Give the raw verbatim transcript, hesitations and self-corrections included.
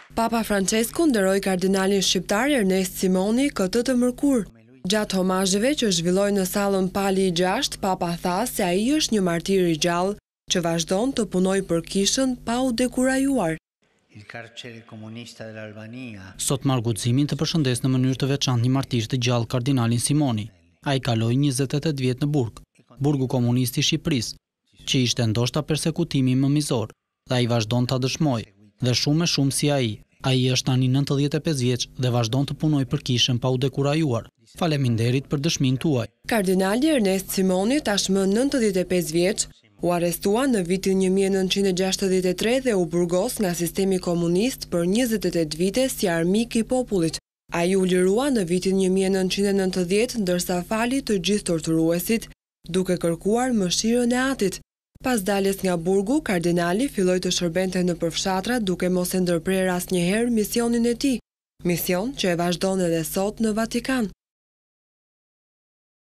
Papa Francesku nderoi kardinalin shqiptar Ernest Simoni këtë të mërkur. Gjatë homazheve që zhvilloi në sallën Pali gjashtë, Papa tha se ai është një martir i gjallë që vazhdon të punojë për kishën pa u dekurajuar. Sot marr guximin të përshëndes në mënyrë të veçantë një martir të gjallë kardinalin Simoni. Ai kaloi njëzet e tetë vjet në burg, burgu komunist i Shqipërisë, që ishte ndoshta persekutimi më mizor, dhe ai vazhdon ta dëshmojë, dhe shumë e shumë si ai. Ai është tani nëntëdhjetë e pesë vjeç dhe vazhdon të punojë për kishën pa u dekurajuar. Faleminderit për dëshminë tuaj. Kardinali Ernest Simoni, tashmë nëntëdhjetë e pesë vjeç, u arrestua në vitin një mijë e nëntëqind e gjashtëdhjetë e tre dhe u burgos nga sistemi komunist për njëzet e tetë vite si armik i popullit. Ai u lirua në vitin një mijë e nëntëqind e nëntëdhjetë ndërsa fali të gjithë torturuesit, duke kërkuar mëshirën e Atit. Pas daljes nga burgu, kardinali filloi të shërbente në përfshatra duke mos e ndërprer asnjëherë misionin e tij, mision që e vazhdon edhe sot në Vatikan.